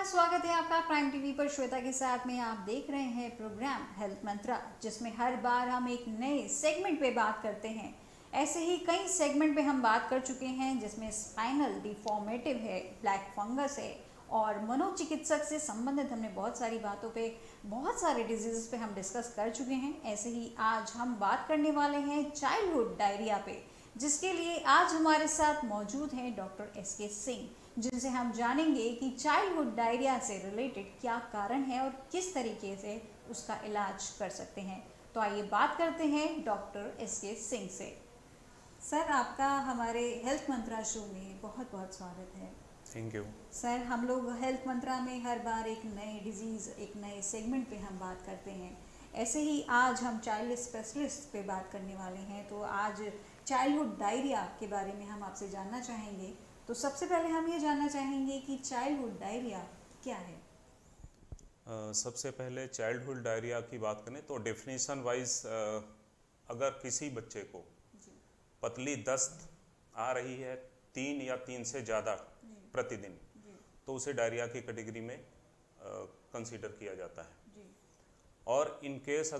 स्वागत है आपका प्राइम टीवी पर श्वेता के साथ में। आप देख रहे हैं प्रोग्राम हेल्थ मंत्रा, जिसमें हर बार हम एक नए सेगमेंट पे बात करते हैं। ऐसे ही कई सेगमेंट पे हम बात कर चुके हैं, जिसमें स्पाइनल डिफॉर्मेटिव है, ब्लैक फंगस है और मनोचिकित्सक से संबंधित हमने बहुत सारी बातों पे, बहुत सारे डिजीज़ पे हम डिस्कस कर चुके हैं। ऐसे ही आज हम बात करने वाले हैं चाइल्डहुड डायरिया पे, जिसके लिए आज हमारे साथ मौजूद हैं डॉक्टर एस.के. सिंह, जिनसे हम जानेंगे कि चाइल्डहुड डायरिया से रिलेटेड क्या कारण है और किस तरीके से उसका इलाज कर सकते हैं। तो आइए बात करते हैं डॉक्टर एस.के. सिंह से। सर, आपका हमारे हेल्थ मंत्रा शो में बहुत बहुत स्वागत है। थैंक यू सर, हम लोग हेल्थ मंत्रा में हर बार एक नए डिजीज़, एक नए सेगमेंट पे हम बात करते हैं। ऐसे ही आज हम चाइल्ड स्पेशलिस्ट पे बात करने वाले हैं। तो आज चाइल्डहुड डायरिया के बारे में हम आपसे जानना चाहेंगे। तो सबसे पहले हम ये जानना चाहेंगे कि चाइल्डहुड डायरिया क्या है। सबसे पहले चाइल्डहुड डायरिया की बात करें तो डेफिनेशन वाइज अगर किसी बच्चे को पतली दस्त आ रही है 3 या 3 से ज़्यादा प्रतिदिन, तो उसे डायरिया की कैटेगरी में कंसीडर किया जाता है। और इन केस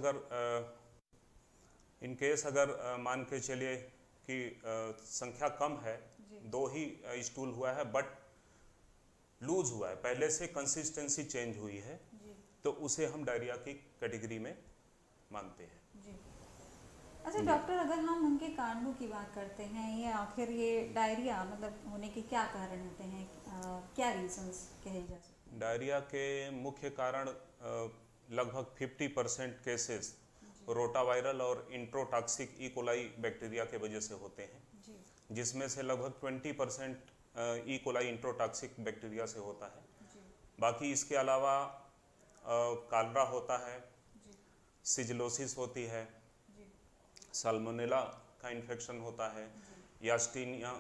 अगर मान के चलिए कि संख्या कम है, 2 ही स्टूल हुआ है बट लूज हुआ है, पहले से कंसिस्टेंसी चेंज हुई है, तो उसे हम डायरिया की कैटेगरी में मानते हैं। अच्छा डॉक्टर, अगर हम उनके कारणों की बात करते हैं, ये आखिर ये डायरिया मतलब होने के क्या कारण होते हैं, क्या रीजंस कहे जा सकते हैं? डायरिया के मुख्य कारण लगभग 50% केसेस रोटावायरल और इंट्रोटॉक्सिक ई कोलाई बैक्टीरिया के वजह से होते हैं, जिसमें से लगभग 20% ई कोलाई इंट्रोटॉक्सिक बैक्टीरिया से होता है। बाकी इसके अलावा कालरा होता है, सिजलोसिस होती है, साल्मोनेला का इन्फेक्शन होता है, यास्टीनिया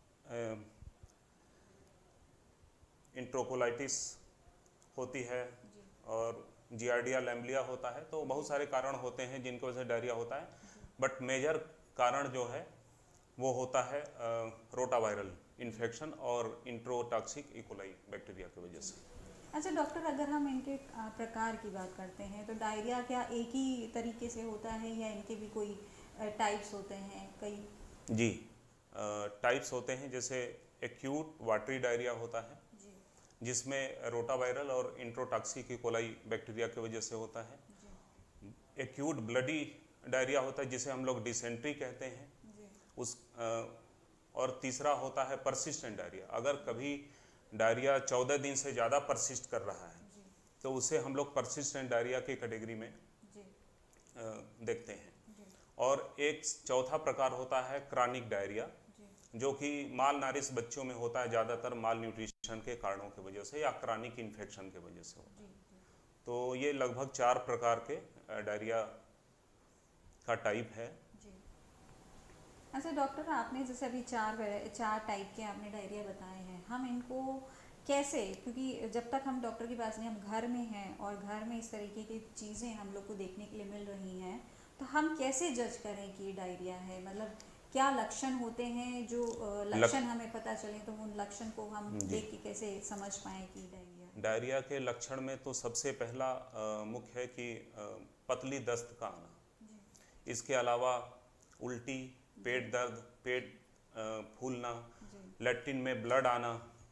इंट्रोकोलाइटिस होती है और जियार्डिया लैम्बलिया होता है। तो बहुत सारे कारण होते हैं जिनकी वजह से डायरिया होता है, बट मेजर कारण जो है वो होता है रोटावायरल इन्फेक्शन और इंट्रोटॉक्सिक ई कोलाई बैक्टीरिया की वजह से। अच्छा डॉक्टर, अगर हम इनके प्रकार की बात करते हैं तो डायरिया क्या एक ही तरीके से होता है या इनके भी कोई टाइप्स होते हैं? कई जी टाइप्स होते हैं, जैसे एक्यूट वाटरी डायरिया होता है जिसमें रोटावायरल और इंट्रोटॉक्सिक ई कोलाई बैक्टीरिया की वजह से होता है। एक्यूट ब्लडी डायरिया होता है जिसे हम लोग डिसेंट्री कहते हैं उस और तीसरा होता है परसिस्टेंट डायरिया। अगर कभी डायरिया 14 दिन से ज़्यादा परसिस्ट कर रहा है तो उसे हम लोग परसिस्टेंट डायरिया की कैटेगरी में देखते हैं। और एक चौथा प्रकार होता है क्रॉनिक डायरिया, जो कि माल नारिश बच्चों में होता है, ज़्यादातर माल न्यूट्रिशन के कारणों की वजह से या क्रॉनिक इन्फेक्शन की वजह से होता है। तो ये लगभग 4 प्रकार के डायरिया का टाइप है। अच्छा डॉक्टर, आपने जैसे अभी चार टाइप के आपने डायरिया बताए हैं, हम इनको कैसे, क्योंकि जब तक हम डॉक्टर के पास नहीं, हम घर में हैं और घर में इस तरीके की चीज़ें हम लोग को देखने के लिए मिल रही हैं, तो हम कैसे जज करें कि डायरिया है? मतलब क्या लक्षण होते हैं जो लक्षण हमें पता चले, तो उन लक्षण को हम देख के कैसे समझ पाएँ कि डायरिया के लक्षण में तो सबसे पहला मुख्य है कि पतली दस्त का आना। इसके अलावा उल्टी, पेट दर्द, पेट फूलना, लैट्रिन में ब्लड आना,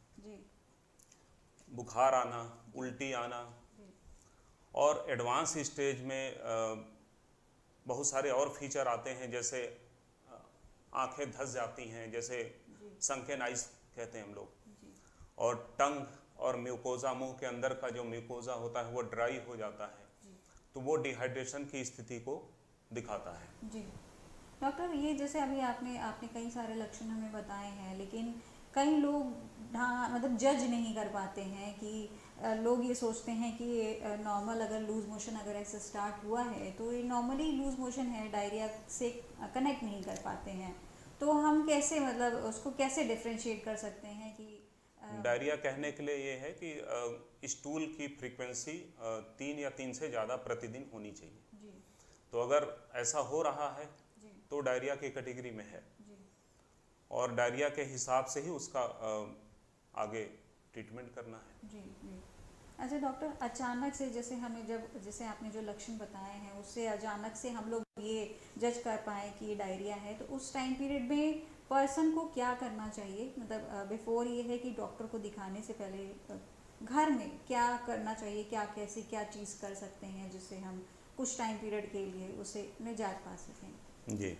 बुखार आना, उल्टी आना, और एडवांस स्टेज में बहुत सारे और फीचर आते हैं, जैसे आंखें धंस जाती हैं, जैसे संकेन आइज कहते हैं हम लोग, और टंग और म्यूकोजा, मुंह के अंदर का जो म्यूकोजा होता है वो ड्राई हो जाता है, तो वो डिहाइड्रेशन की स्थिति को दिखाता है। जी डॉक्टर, ये जैसे अभी आपने कई सारे लक्षण हमें बताए हैं, लेकिन कई लोग मतलब जज नहीं कर पाते हैं कि लोग ये सोचते हैं कि नॉर्मल अगर लूज मोशन अगर ऐसे स्टार्ट हुआ है तो ये नॉर्मली लूज मोशन है, डायरिया से कनेक्ट नहीं कर पाते हैं। तो हम कैसे, मतलब उसको कैसे डिफरेंशिएट कर सकते हैं कि डायरिया कहने के लिए ये है कि स्टूल की फ्रीक्वेंसी 3 या 3 से ज़्यादा प्रतिदिन होनी चाहिए। तो अगर ऐसा हो रहा है तो डायरिया की कैटेगरी में है, और डायरिया के हिसाब से ही उसका आगे ट्रीटमेंट करना है। जी। अच्छा डॉक्टर, अचानक से जैसे हमें जैसे आपने जो लक्षण बताए हैं उससे अचानक से हम लोग ये जज कर पाए कि ये डायरिया है, तो उस टाइम पीरियड में पर्सन को क्या करना चाहिए? मतलब बिफोर ये है कि डॉक्टर को दिखाने से पहले घर में क्या करना चाहिए, क्या चीज़ कर सकते हैं जिससे हम कुछ टाइम पीरियड के लिए उसे निजात पा सकें? जी,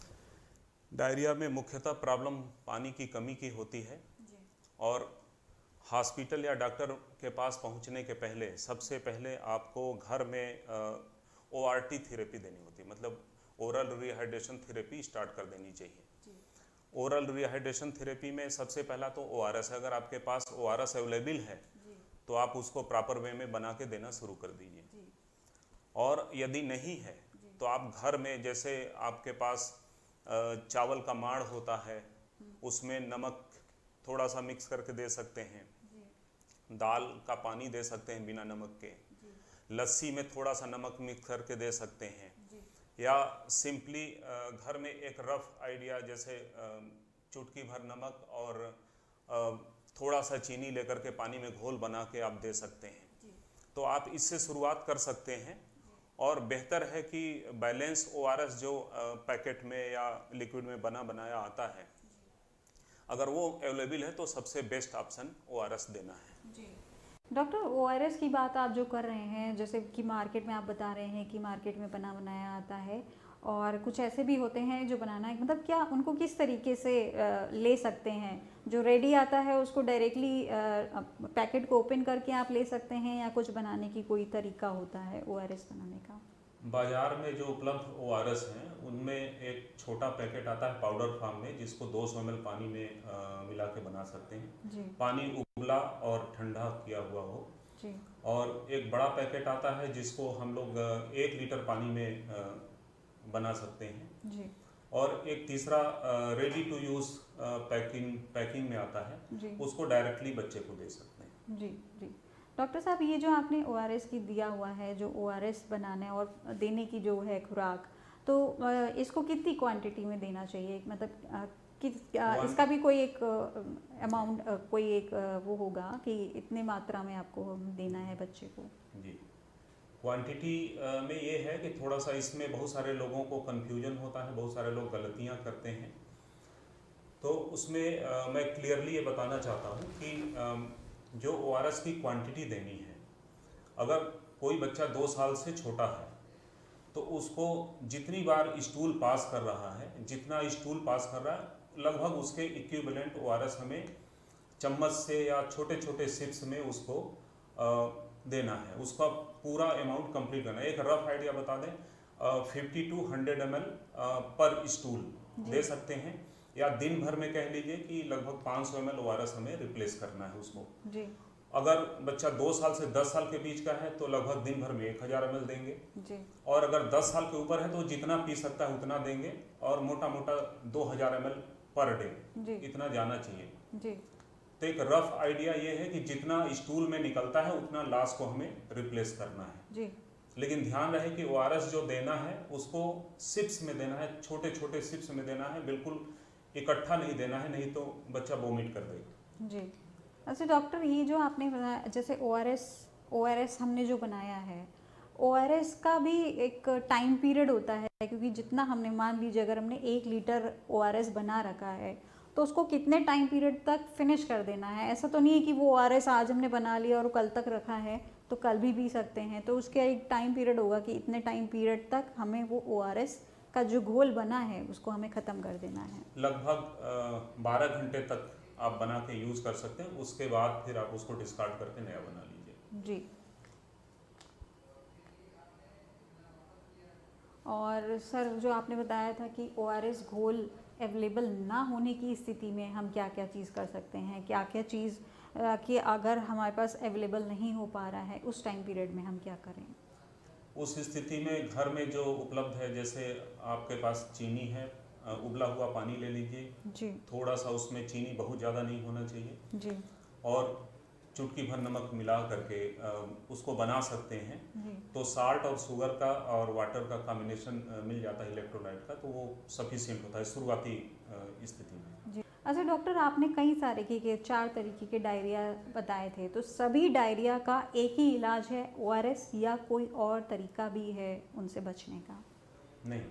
डायरिया में मुख्यतः प्रॉब्लम पानी की कमी की होती है। जी और हॉस्पिटल या डॉक्टर के पास पहुंचने के पहले सबसे पहले आपको घर में ORT थेरेपी देनी होती है, मतलब ओरल रिहाइड्रेशन थेरेपी स्टार्ट कर देनी चाहिए। जी ओरल रिहाइड्रेशन थेरेपी में सबसे पहला तो ORS है। अगर आपके पास ORS अवेलेबल है जी तो आप उसको प्रॉपर वे में बना के देना शुरू कर दीजिए। जी और यदि नहीं है जी तो आप घर में, जैसे आपके पास चावल का माड़ होता है, उसमें नमक थोड़ा सा मिक्स करके दे सकते हैं। जी दाल का पानी दे सकते हैं बिना नमक के। जी लस्सी में थोड़ा सा नमक मिक्स करके दे सकते हैं। जी या सिंपली घर में एक रफ आइडिया, जैसे चुटकी भर नमक और थोड़ा सा चीनी लेकर के पानी में घोल बना के आप दे सकते हैं। जी तो आप इससे शुरुआत कर सकते हैं। और बेहतर है कि बैलेंस ORS जो पैकेट में या लिक्विड में बना बनाया आता है, अगर वो अवेलेबल है तो सबसे बेस्ट ऑप्शन ORS देना है। जी डॉक्टर, ORS की बात आप जो कर रहे हैं, जैसे कि मार्केट में आप बता रहे हैं कि मार्केट में बना बनाया आता है, और कुछ ऐसे भी होते हैं जो बनाना है, मतलब क्या उनको किस तरीके से ले सकते हैं? जो रेडी आता है उसको डायरेक्टली पैकेट को ओपन करके आप ले सकते हैं, या कुछ बनाने की कोई तरीका होता है ORS बनाने का? बाजार में जो उपलब्ध ORS हैं उनमें एक छोटा पैकेट आता है पाउडर फॉर्म में, जिसको 200 ml पानी में मिला के बना सकते हैं। जी पानी उबला और ठंडा किया हुआ हो। जी और एक बड़ा पैकेट आता है जिसको हम लोग 1 लीटर पानी में बना सकते हैं। जी और एक तीसरा रेडी टू यूज़ पैकिंग में आता है, जी उसको डायरेक्टली बच्चे को दे सकते हैं। जी जी डॉक्टर साहब, ये जो आपने ORS की दिया हुआ है, जो ORS बनाने और देने की जो है खुराक, तो इसको कितनी क्वांटिटी में देना चाहिए? मतलब इसका भी कोई एक अमाउंट, कोई एक वो होगा कि इतने मात्रा में आपको देना है बच्चे को? जी, क्वांटिटी में ये है कि थोड़ा सा इसमें बहुत सारे लोगों को कन्फ्यूजन होता है, बहुत सारे लोग गलतियां करते हैं। तो उसमें मैं क्लियरली ये बताना चाहता हूँ कि जो ORS की क्वांटिटी देनी है, अगर कोई बच्चा 2 साल से छोटा है तो उसको जितनी बार स्टूल पास कर रहा है, जितना स्टूल पास कर रहा है, लगभग उसके इक्विवेलेंट ORS हमें चम्मच से या छोटे छोटे सिप्स में उसको देना है। उसका पूरा अमाउंट कंप्लीट करना है। एक रफ आइडिया बता दें, 50 to 100 ml पर स्टूल दे सकते हैं, या दिन भर में कह लीजिए कि लगभग 500 ml ORS हमें रिप्लेस करना है उसको। जी अगर बच्चा 2 साल से 10 साल के बीच का है तो लगभग दिन भर में 1000 ml देंगे। जी और अगर 10 साल के ऊपर है तो जितना पी सकता है उतना देंगे, और मोटा मोटा 2000 ml पर डे जी इतना जाना चाहिए। जी तो एक रफ आइडिया ये है कि जितना स्टूल में निकलता है उतना लाश को हमें रिप्लेस करना है। जी लेकिन ध्यान रहे कि ORS जो देना है उसको सिप्स में देना है, छोटे छोटे सिप्स में देना है, बिल्कुल इकट्ठा नहीं देना है, नहीं तो बच्चा वोमिट कर देगा। जी अच्छा डॉक्टर, ये जो आपने बनाया, जैसे ORS हमने जो बनाया है, ORS का भी एक टाइम पीरियड होता है, क्योंकि जितना हमने, मान लीजिए अगर हमने 1 लीटर ORS बना रखा है तो उसको कितने टाइम पीरियड तक फिनिश कर देना है? ऐसा तो नहीं है कि वो ORS आज हमने बना लिया और कल तक रखा है तो कल भी पी सकते हैं। तो उसका एक टाइम पीरियड होगा कि इतने टाइम पीरियड तक हमें वो ORS का जो घोल बना है उसको हमें ख़त्म कर देना है। लगभग 12 घंटे तक आप बना के यूज़ कर सकते हैं, उसके बाद फिर आप उसको डिस्कार्ड करके नया बना लीजिए। जी। और सर, जो आपने बताया था कि ORS घोल अवेलेबल ना होने की स्थिति में हम क्या क्या चीज़ कर सकते हैं, क्या क्या चीज़ कि अगर हमारे पास अवेलेबल नहीं हो पा रहा है उस टाइम पीरियड में हम क्या करें? उस स्थिति में घर में जो उपलब्ध है, जैसे आपके पास चीनी है, उबला हुआ पानी ले लीजिए जी थोड़ा सा, उसमें चीनी बहुत ज़्यादा नहीं होना चाहिए, जी और चुटकी भर नमक मिला करके उसको बना सकते हैं। जी तो साल्ट और शुगर का और वाटर का कॉम्बिनेशन मिल जाता है, इलेक्ट्रोलाइट का, तो वो सफिशिएंट होता है शुरुआती स्थिति में। जी अच्छा डॉक्टर, आपने कई सारे के 4 तरीके के डायरिया बताए थे, तो सभी डायरिया का एक ही इलाज है ओआरएस, या कोई और तरीका भी है उनसे बचने का? नहीं,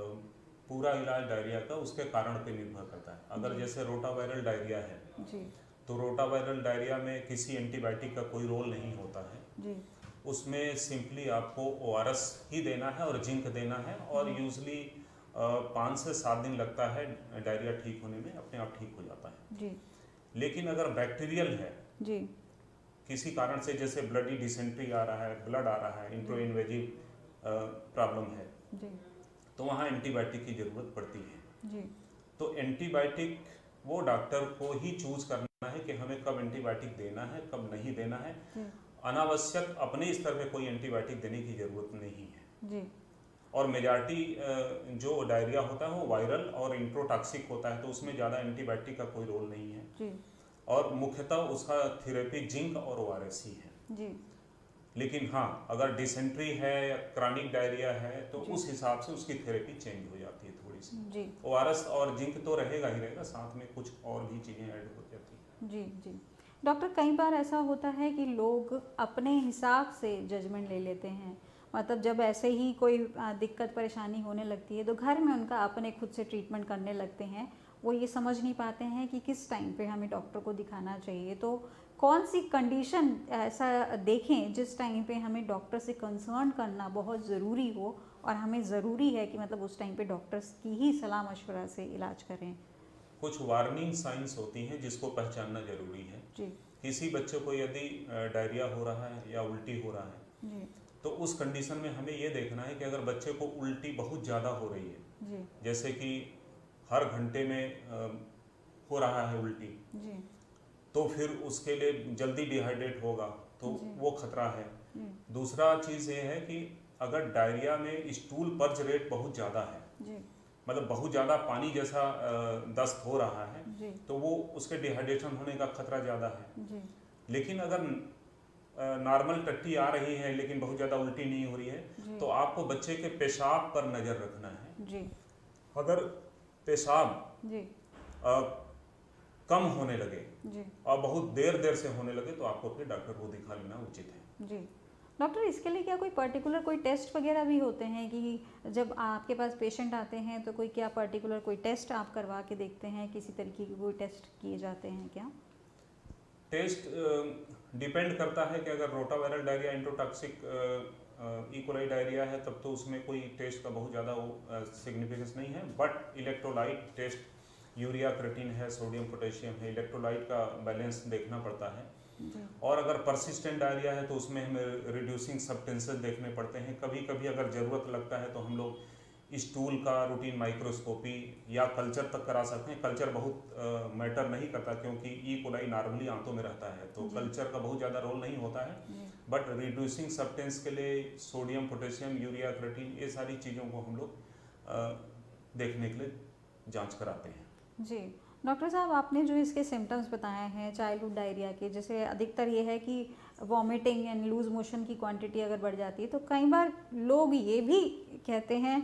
पूरा इलाज डायरिया का उसके कारण पे निर्भर करता है। अगर जैसे रोटावायरल डायरिया है जी तो रोटावायरल डायरिया में किसी एंटीबायोटिक का कोई रोल नहीं होता है जी उसमें सिंपली आपको ओआरएस ही देना है और जिंक देना है, और यूजली 5 से 7 दिन लगता है डायरिया ठीक होने में, अपने आप ठीक हो जाता है। जी लेकिन अगर बैक्टीरियल है जी किसी कारण से, जैसे ब्लडी डिसेंट्री आ रहा है, ब्लड आ रहा है, इंट्रो इन्वेजिव प्रॉब्लम है, जी तो वहाँ एंटीबायोटिक की ज़रूरत पड़ती है। जी तो एंटीबायोटिक वो डॉक्टर को ही चूज करना है कि हमें कब एंटीबायोटिक देना है, कब नहीं देना है। जी अनावश्यक अपने स्तर पे कोई एंटीबायोटिक देने की ज़रूरत नहीं है। जी और मेजॉरिटी जो डायरिया होता है वो वायरल और इंट्रोटॉक्सिक होता है, तो उसमें ज़्यादा एंटीबायोटिक का कोई रोल नहीं है। जी और मुख्यतः उसका थेरेपी जिंक और ओआरएस ही है। जी लेकिन हाँ, अगर डिसेंट्री है या क्रॉनिक डायरिया है तो जी। उस हिसाब से उसकी थेरेपी चेंज हो जाती है थोड़ी सी। जी ओआरएस और जिंक तो रहेगा ही रहेगा, साथ में कुछ और भी चीज़ें ऐड हो जाती हैं। जी जी डॉक्टर, कई बार ऐसा होता है कि लोग अपने हिसाब से जजमेंट ले लेते हैं, मतलब जब ऐसे ही कोई दिक्कत परेशानी होने लगती है तो घर में उनका अपने खुद से ट्रीटमेंट करने लगते हैं। वो ये समझ नहीं पाते हैं कि किस टाइम पे हमें डॉक्टर को दिखाना चाहिए। तो कौन सी कंडीशन ऐसा देखें जिस टाइम पे हमें डॉक्टर से कंसर्न करना बहुत ज़रूरी हो, और हमें ज़रूरी है कि मतलब उस टाइम पे डॉक्टर्स की ही सलाह मशवरा से इलाज करें? कुछ वार्निंग साइंस होती हैं जिसको पहचानना जरूरी है। जी किसी बच्चे को यदि डायरिया हो रहा है या उल्टी हो रहा है जी तो उस कंडीशन में हमें ये देखना है कि अगर बच्चे को उल्टी बहुत ज़्यादा हो रही है, जी जैसे कि हर घंटे में हो रहा है उल्टी, जी तो फिर उसके लिए जल्दी डिहाइड्रेट होगा, तो जी। वो खतरा है। जी दूसरा चीज़ ये है कि अगर डायरिया में स्टूल पर्च रेट बहुत ज़्यादा है, जी मतलब बहुत ज़्यादा पानी जैसा दस्त हो रहा है, जी तो वो उसके डिहाइड्रेशन होने का खतरा ज़्यादा है। जी लेकिन अगर नॉर्मल टट्टी आ रही है लेकिन बहुत ज़्यादा उल्टी नहीं हो रही है, जी तो आपको बच्चे के पेशाब पर नज़र रखना है। जी अगर पेशाब जी कम होने लगे जी और बहुत देर से होने लगे तो आपको फिर डॉक्टर को दिखा लेना उचित है। जी डॉक्टर, इसके लिए क्या कोई पर्टिकुलर कोई टेस्ट वगैरह भी होते हैं कि जब आपके पास पेशेंट आते हैं तो कोई क्या पर्टिकुलर कोई टेस्ट आप करवा के देखते हैं, किसी तरीके के कोई टेस्ट किए जाते हैं क्या? टेस्ट डिपेंड करता है कि अगर rotaviral diarrhoea enterotoxic E coli diarrhoea है तब तो उसमें कोई टेस्ट का बहुत ज़्यादा सिग्निफिकेंस नहीं है, but electrolyte test, urea creatine है, सोडियम पोटेशियम है, इलेक्ट्रोलाइट का बैलेंस देखना पड़ता है। जी और अगर परसिस्टेंट डायरिया है तो उसमें हमें रिड्यूसिंग सब्सटेंसेस देखने पड़ते हैं। कभी कभी अगर ज़रूरत लगता है तो हम लोग स्टूल का रूटीन माइक्रोस्कोपी या कल्चर तक करा सकते हैं। कल्चर बहुत मैटर नहीं करता क्योंकि ई कोलाई नॉर्मली आंतों में रहता है, तो जी। कल्चर का बहुत ज़्यादा रोल नहीं होता है। जी बट रिड्यूसिंग सब्सटेंस के लिए सोडियम पोटेशियम यूरिया क्रेटिन ये सारी चीज़ों को हम लोग देखने के लिए जांच कराते हैं। जी डॉक्टर साहब, आपने जो इसके सिम्टम्स बताए हैं चाइल्डहुड डायरिया के, जैसे अधिकतर ये है कि वॉमिटिंग एंड लूज मोशन की क्वांटिटी अगर बढ़ जाती है, तो कई बार लोग ये भी कहते हैं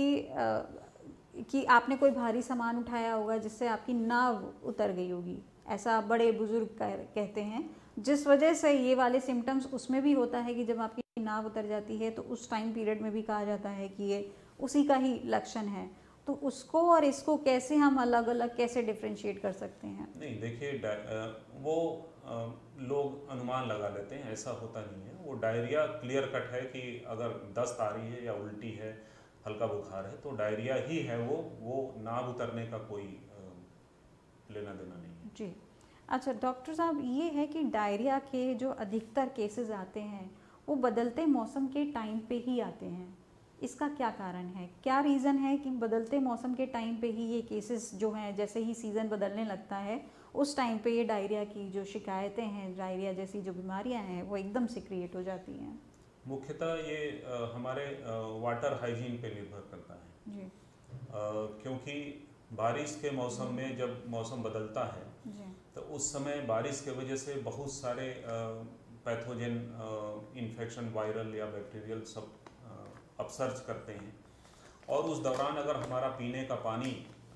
कि आपने कोई भारी सामान उठाया होगा जिससे आपकी नाव उतर गई होगी, ऐसा बड़े बुजुर्ग कहते हैं, जिस वजह से ये वाले सिम्टम्स उसमें भी होता है कि जब आपकी नाव उतर जाती है तो उस टाइम पीरियड में भी कहा जाता है कि ये उसी का ही लक्षण है। तो उसको और इसको कैसे हम अलग अलग कैसे डिफ्रेंशिएट कर सकते हैं? नहीं देखिए, वो लोग अनुमान लगा लेते हैं, ऐसा होता नहीं है। वो डायरिया क्लियर कट है कि अगर दस्त आ रही है या उल्टी है, हल्का बुखार है तो डायरिया ही है, वो नाभ उतरने का कोई लेना देना नहीं है। जी अच्छा डॉक्टर साहब, ये है कि डायरिया के जो अधिकतर केसेस आते हैं वो बदलते मौसम के टाइम पे ही आते हैं, इसका क्या कारण है? क्या रीज़न है कि बदलते मौसम के टाइम पे ही ये केसेस जो हैं, जैसे ही सीज़न बदलने लगता है उस टाइम पे ये डायरिया की जो शिकायतें हैं, डायरिया जैसी जो बीमारियां हैं वो एकदम से क्रिएट हो जाती हैं? मुख्यतः ये हमारे वाटर हाइजीन पे निर्भर करता है जी क्योंकि बारिश के मौसम में जब मौसम बदलता है जी तो उस समय बारिश के वजह से बहुत सारे पैथोजन इन्फेक्शन, वायरल या बैक्टीरियल सब अपसर्ज करते हैं, और उस दौरान अगर हमारा पीने का पानी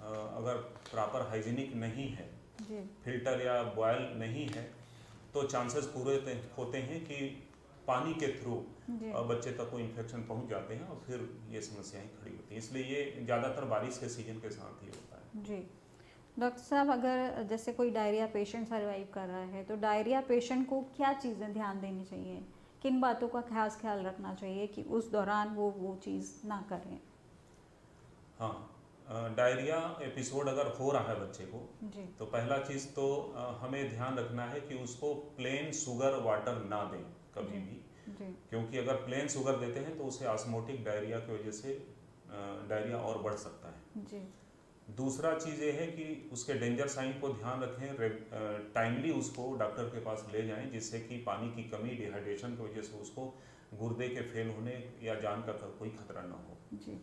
अगर प्रॉपर हाइजीनिक नहीं है, जी फिल्टर या बॉयल नहीं है, तो चांसेस पूरे होते हैं कि पानी के थ्रू जी बच्चे तक कोई इन्फेक्शन पहुंच जाते हैं और फिर ये समस्याएं खड़ी होती हैं। इसलिए ये ज़्यादातर बारिश के सीजन के साथ ही होता है। जी। डॉक्टर साहब, अगर जैसे कोई डायरिया पेशेंट सर्वाइव कर रहा है तो डायरिया पेशेंट को क्या चीज़ें ध्यान देनी चाहिए, किन बातों का खास ख्याल रखना चाहिए कि उस दौरान वो चीज़ ना करें? हाँ, डायरिया एपिसोड अगर हो रहा है बच्चे को, जी तो पहला चीज़ तो हमें ध्यान रखना है कि उसको प्लेन शुगर वाटर ना दें कभी जी भी, जी क्योंकि अगर प्लेन शुगर देते हैं तो उसे ऑस्मोटिक डायरिया की वजह से डायरिया और बढ़ सकता है। जी दूसरा चीज़ ये है कि उसके डेंजर साइन को ध्यान रखें, टाइमली उसको डॉक्टर के पास ले जाएं, जिससे कि पानी की कमी, डिहाइड्रेशन की वजह से उसको गुर्दे के फेल होने या जान का कोई खतरा ना हो। जी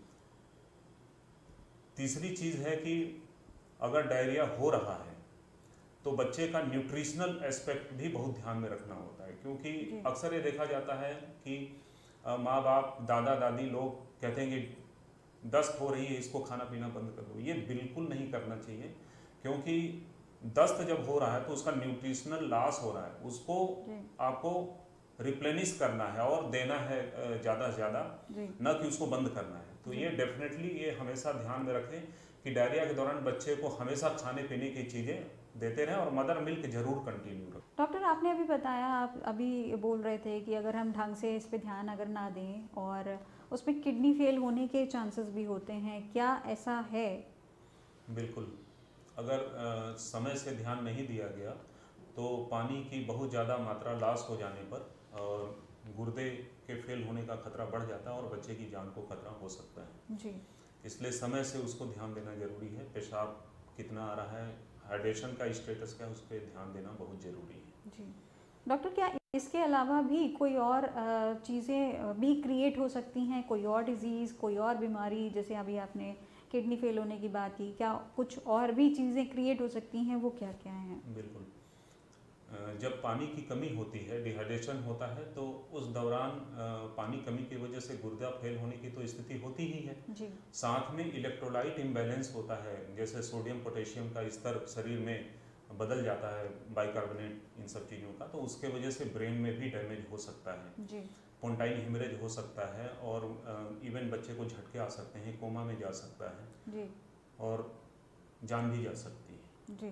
तीसरी चीज़ है कि अगर डायरिया हो रहा है तो बच्चे का न्यूट्रिशनल एस्पेक्ट भी बहुत ध्यान में रखना होता है, क्योंकि अक्सर ये देखा जाता है कि माँ बाप, दादा दादी लोग कहते हैं कि दस्त हो रही है, इसको खाना पीना बंद कर दो। ये बिल्कुल नहीं करना चाहिए, क्योंकि दस्त जब हो रहा है तो उसका न्यूट्रिशनल लॉस हो रहा है, उसको आपको रिप्लेनिश करना है और देना है ज़्यादा से ज़्यादा, न कि उसको बंद करना है। तो ये डेफिनेटली ये हमेशा ध्यान में रखें कि डायरिया के दौरान बच्चे को हमेशा खाने पीने की चीज़ें देते रहें और मदर मिल्क जरूर कंटिन्यू रखें। डॉक्टर, आपने अभी बताया, आप अभी बोल रहे थे कि अगर हम ढंग से इस पे ध्यान अगर ना दें और उसमें किडनी फेल होने के चांसेस भी होते हैं, क्या ऐसा है? बिल्कुल, अगर समय से ध्यान नहीं दिया गया तो पानी की बहुत ज़्यादा मात्रा लॉस हो जाने पर गुर्दे के फेल होने का खतरा बढ़ जाता है और बच्चे की जान को खतरा हो सकता है। जी इसलिए समय से उसको ध्यान देना जरूरी है। पेशाब कितना आ रहा है, हाइड्रेशन का स्टेटस क्या है, उस पर ध्यान देना बहुत ज़रूरी है। जी। डॉक्टर, क्या इसके अलावा भी कोई और चीज़ें भी क्रिएट हो सकती हैं, कोई और डिजीज़, कोई और बीमारी? जैसे अभी आपने किडनी फेल होने की बात की, क्या कुछ और भी चीज़ें क्रिएट हो सकती हैं? वो क्या क्या हैं? बिल्कुल, जब पानी की कमी होती है, डिहाइड्रेशन होता है, तो उस दौरान पानी कमी की वजह से गुर्दा फेल होने की तो स्थिति होती ही है। जी साथ में इलेक्ट्रोलाइट इम्बैलेंस होता है, जैसे सोडियम पोटेशियम का स्तर शरीर में बदल जाता है, बाइकार्बोनेट, इन सब चीज़ों का, तो उसके वजह से ब्रेन में भी डैमेज हो सकता है, जी पोंटाइन हेमरेज हो सकता है और इवन बच्चे को झटके आ सकते हैं, कोमा में जा सकता है जी और जान भी जा सकती है। जी।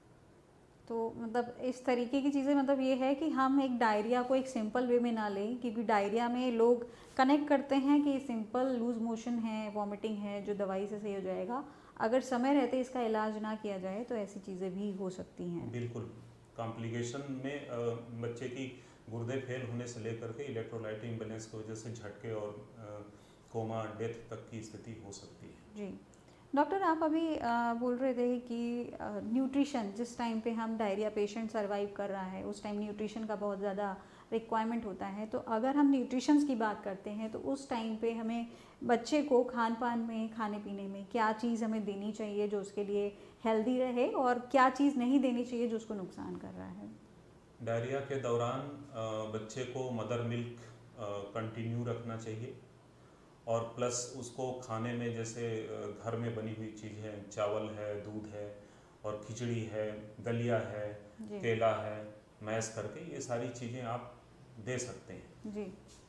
तो मतलब इस तरीके की चीज़ें, मतलब ये है कि हम एक डायरिया को एक सिंपल वे में ना लें, क्योंकि डायरिया में लोग कनेक्ट करते हैं कि सिंपल लूज मोशन है, वॉमिटिंग है, जो दवाई से सही हो जाएगा। अगर समय रहते इसका इलाज ना किया जाए तो ऐसी चीज़ें भी हो सकती हैं। बिल्कुल, कॉम्प्लिकेशन में बच्चे की गुर्दे फेल होने से लेकर के इलेक्ट्रोलाइट इम्बैलेंस की वजह से झटके और कोमा, डेथ तक की स्थिति हो सकती है। जी। डॉक्टर, आप अभी बोल रहे थे कि न्यूट्रिशन, जिस टाइम पे हम डायरिया पेशेंट सर्वाइव कर रहा है उस टाइम न्यूट्रिशन का बहुत ज़्यादा रिक्वायरमेंट होता है। तो अगर हम न्यूट्रिशंस की बात करते हैं तो उस टाइम पे हमें बच्चे को खान पान में, खाने पीने में क्या चीज़ हमें देनी चाहिए जो उसके लिए हेल्दी रहे, और क्या चीज़ नहीं देनी चाहिए जो उसको नुकसान कर रहा है? डायरिया के दौरान बच्चे को मदर मिल्क कंटिन्यू रखना चाहिए और प्लस उसको खाने में जैसे घर में बनी हुई चीज़ है, चावल है, दूध है और खिचड़ी है, दलिया है, केला है, मैश करके ये सारी चीज़ें आप दे सकते हैं। जी।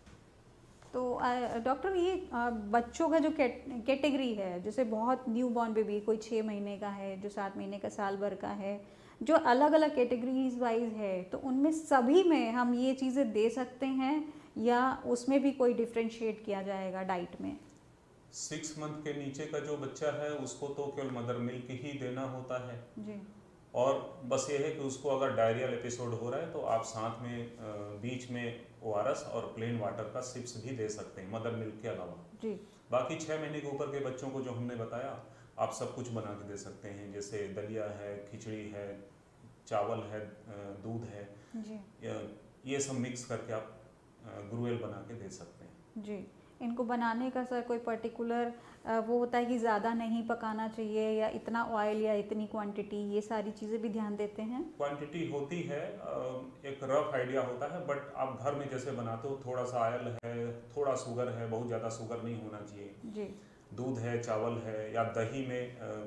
तो डॉक्टर, ये बच्चों का जो कैटेगरी है, जैसे बहुत न्यू बॉर्न बेबी, कोई 6 महीने का है, जो 7 महीने का, साल भर का है, जो अलग अलग कैटेगरीज वाइज है, तो उनमें सभी में हम ये चीज़ें दे सकते हैं या उसमें भी कोई डिफ्रेंशिएट किया जाएगा डाइट में? 6 मंथ के नीचे का जो बच्चा है उसको तो केवल मदर मिल्क ही देना होता है जी और बस ये है कि उसको अगर डायरियल एपिसोड हो रहा है तो आप साथ में बीच में ORS और प्लेन वाटर का सिप्स भी दे सकते हैं मदर मिल्क के अलावा। जी बाकी 6 महीने के ऊपर के बच्चों को जो हमने बताया आप सब कुछ बना के दे सकते हैं, जैसे दलिया है, खिचड़ी है, चावल है, दूध है जी ये सब मिक्स करके आप ग्रुएल बना के दे सकते हैं। जी। इनको बनाने का सर कोई पर्टिकुलर वो होता है कि ज़्यादा नहीं पकाना चाहिए या इतना ऑयल या इतनी क्वांटिटी, ये सारी चीज़ें भी ध्यान देते हैं? क्वांटिटी होती है, एक रफ आइडिया होता है, बट आप घर में जैसे बनाते हो थोड़ा सा ऑयल है, थोड़ा शुगर है, बहुत ज़्यादा शुगर नहीं होना चाहिए। जी दूध है, चावल है या दही में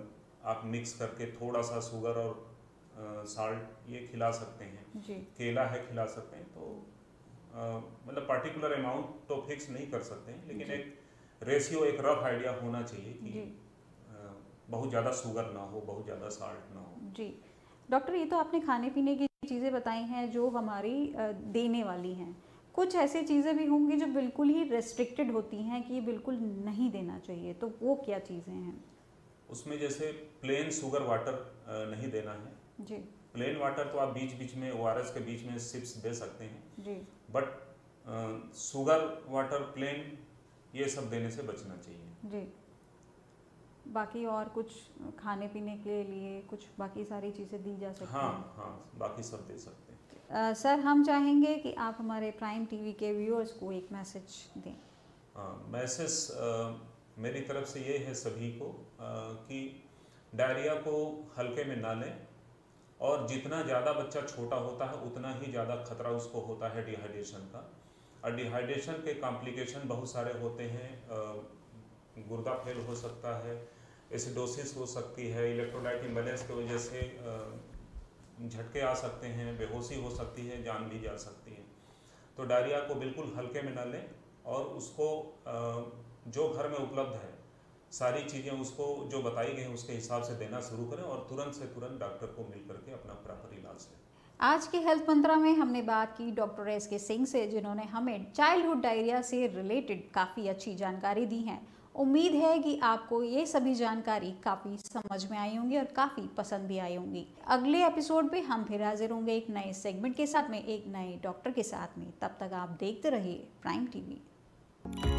आप मिक्स करके थोड़ा सा शुगर और साल्ट ये खिला सकते हैं जी। केला है खिला सकते हैं। तो मतलब पार्टिकुलर अमाउंट तो फिक्स नहीं कर सकते हैं, लेकिन एक रेशियो, एक रफ आइडिया होना चाहिए कि बहुत ज़्यादा शुगर ना हो, बहुत ज़्यादा साल्ट ना हो। जी डॉक्टर, ये तो आपने खाने पीने की चीज़ें बताई हैं जो हमारी देने वाली हैं। कुछ ऐसी चीज़ें भी होंगी जो बिल्कुल ही रेस्ट्रिक्टेड होती हैं कि ये बिल्कुल नहीं देना चाहिए, तो वो क्या चीज़ें हैं? उसमें जैसे प्लेन शुगर वाटर नहीं देना है जी। प्लेन वाटर तो आप बीच बीच में ORS के बीच में सिप्स दे सकते हैं जी। बट शुगर वाटर प्लेन ये सब देने से बचना चाहिए। जी। बाकी और कुछ खाने पीने के लिए कुछ बाकी सारी चीज़ें दी जा सकती हैं? हाँ, बाकी सब दे सकते हैं। सर, हम चाहेंगे कि आप हमारे प्राइम टीवी के व्यूअर्स को एक मैसेज दें। मैसेज मेरी तरफ से ये है सभी को कि डायरिया को हल्के में ना लें, और जितना ज़्यादा बच्चा छोटा होता है उतना ही ज़्यादा खतरा उसको होता है डिहाइड्रेशन का। और डिहाइड्रेशन के कॉम्प्लिकेशन बहुत सारे होते हैं। गुर्दा फेल हो सकता है, एसिडोसिस हो सकती है, इलेक्ट्रोलाइट इम्बैलेंस की वजह से झटके आ सकते हैं, बेहोशी हो सकती है, जान भी जा सकती है। तो डायरिया को बिल्कुल हल्के में ना लें, और उसको जो घर में उपलब्ध है सारी चीज़ें उसको जो बताई गई हैं उसके हिसाब से देना शुरू करें, और तुरंत से तुरंत डॉक्टर को मिल करके अपना प्रॉपर इलाज लें। आज के हेल्थ मंत्रा में हमने बात की डॉक्टर SK सिंह से, जिन्होंने हमें चाइल्डहुड डायरिया से रिलेटेड काफ़ी अच्छी जानकारी दी है। उम्मीद है कि आपको ये सभी जानकारी काफ़ी समझ में आई होंगी और काफ़ी पसंद भी आई होंगी। अगले एपिसोड पे हम फिर हाजिर होंगे एक नए सेगमेंट के साथ में, एक नए डॉक्टर के साथ में। तब तक आप देखते रहिए प्राइम टीवी।